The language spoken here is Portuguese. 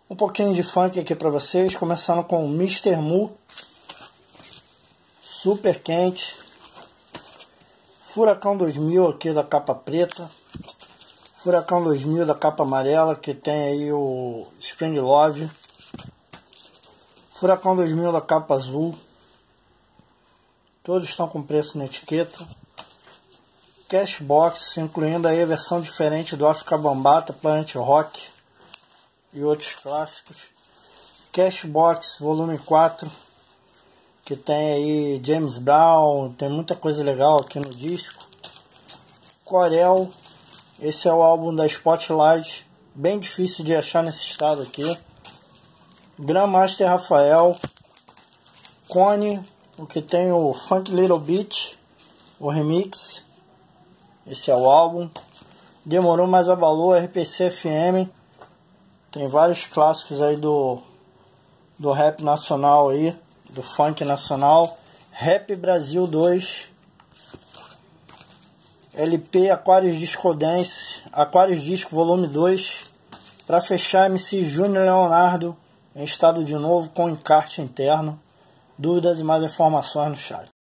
Um pouquinho de funk aqui para vocês, começando com o Mr. Mu, super quente, Furacão 2000 aqui da capa preta, Furacão 2000 da capa amarela, que tem aí o Spring Love, Furacão 2000 da capa azul, todos estão com preço na etiqueta. Cashbox, incluindo aí a versão diferente do África Bambata, Planet Rock e outros clássicos. Cashbox volume 4, que tem aí James Brown, tem muita coisa legal aqui no disco. Corel, esse é o álbum da Spotlight, bem difícil de achar nesse estado aqui. Grandmaster Rafael, Cone, o que tem o Funk Little Beat, o remix, esse é o álbum. Demorou, mas abalou, RPC FM, tem vários clássicos aí do rap nacional aí, do funk nacional. Rap Brasil 2, LP Aquarius Disco Dance, Aquarius Disco volume 2, para fechar MC Júnior Leonardo, em estado de novo com encarte interno. Dúvidas e mais informações no chat.